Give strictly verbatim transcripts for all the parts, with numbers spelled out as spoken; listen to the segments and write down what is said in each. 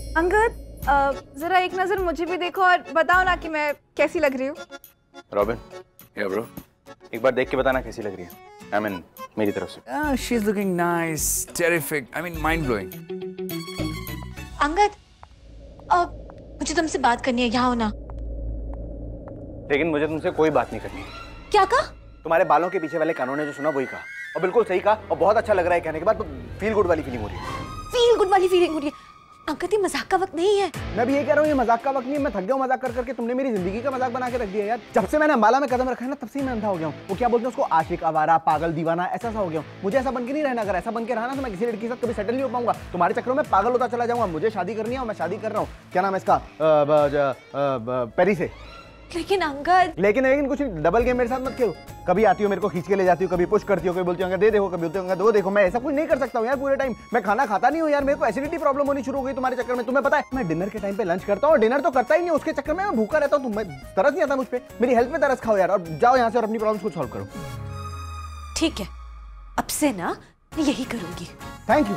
अंगद, जरा एक नजर मुझे भी देखो और बताओ ना कि मैं कैसी लग रही हूँ। रॉबिन, या ब्रो, एक बार देख के बताना कैसी लग रही है। आई मीन मेरी तरफ से। Ah, she's looking nice, terrific. I mean, mind blowing. Angad, अब मुझे तुमसे बात करनी है, यहाँ हो ना। लेकिन मुझे तुमसे कोई बात नहीं करनी। क्या कहा? तुम्हारे बालों के पीछे वाले कानों ने जो सुना वही कहा, और बिल्कुल सही कहा, और बहुत अच्छा लग रहा है कहने के बाद। फील गुड वाली फीलिंग हो रही है। फील गुड वाली फीलिंग हो रही है। अंकल, ये मजाक का वक्त नहीं है। मैं भी ये कह रहा हूँ, ये मजाक का वक्त नहीं है। मैं थक गया हूँ मजाक कर करके। तुमने मेरी जिंदगी का मजाक बना के रख दिया यार। जब से मैंने अंबाला में कदम रखा है ना, तब से मैं अंधा हो गया हूँ। वो क्या बोलते हैं उसको, आशिक, आवारा, पागल, दीवाना, ऐसा सा हो गया हूँ। मुझे ऐसा बन के नहीं रहना। अगर ऐसा बन के रहा ना तो मैं किसी लड़की के साथ कभी सेटल नहीं हो पाऊंगा। तुम्हारे चक्करों में पागल होता चला जाऊंगा। मुझे शादी करनी है और मैं शादी कर रहा हूँ। क्या नाम है इसका, पेरी से। लेकिन अंकल, लेकिन लेकिन कुछ नहीं। डबल गेम मेरे साथ मत खेलो। कभी आती हो मेरे को खींच के ले जाती हो, कभी पुश करती हो, कभी बोलती हो दे देखो, कभी बोलती हो दो देखो। मैं ऐसा कुछ नहीं कर सकता हूँ यार पूरे टाइम। मैं खाना खाता नहीं हूँ यार। मेरे को एसिडिटी प्रॉब्लम होनी शुरू हो गई तुम्हारे चक्कर में। तुम्हें पता है मैं डिनर के टाइम पे लंच करता हूँ और डिनर तो करता ही नहीं, उसके चक्कर में मैं भूखा रहता हूँ। तुम्हें तरस नहीं आता मुझ पे? मेरी हेल्थ में तरस खाओ यार, और जाओ यहाँ से और अपनी प्रॉब्लम को सॉल्व करो। ठीक है, अब से ना मैं यही करूंगी। Thank you.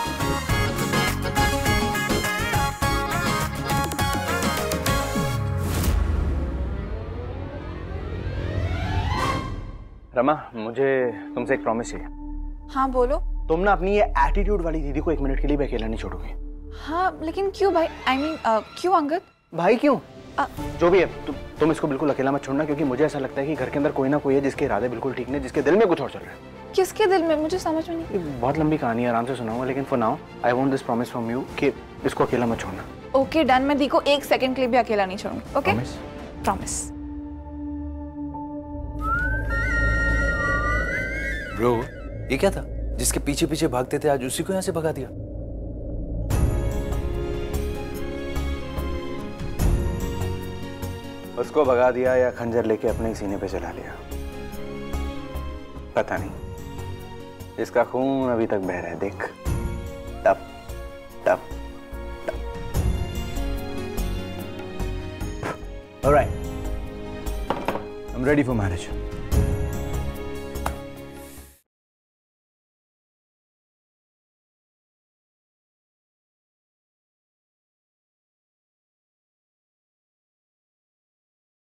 रमा, मुझे तुमसे एक प्रॉमिस चाहिए। हाँ बोलो। तुम ना अपनी ये एटीट्यूड वाली दीदी को एक मिनट के लिए भी अकेला नहीं छोड़ोगे। हाँ लेकिन क्यों भाई? I I mean mean, uh, क्यों अंगद? भाई क्यों? uh, जो भी है, तु, तुम इसको बिल्कुल अकेला मत छोड़ना, क्योंकि मुझे ऐसा लगता है कि घर के अंदर कोई ना कोई है जिसके इरादे बिल्कुल ठीक नहीं, जिसके दिल में कुछ और चल रहा है। किसके दिल में? मुझे समझ में नहीं। बहुत लंबी कहानी है, आराम से सुनाऊंगा, लेकिन for now I want this promise from you कि इसको अकेला मत छोड़ना। Okay done. मैं दी को एक सेकंड के लिए भी अकेला नहीं छोड़ूंगी। Okay promise. Bro, ये क्या था? जिसके पीछे पीछे भागते थे आज उसी को यहाँ से भगा दिया। उसको भगा दिया या खंजर लेके अपने सीने पे चला लिया, पता नहीं। इसका खून अभी तक बह रहा है, देख। टप टप टप। All right, I'm ready for marriage.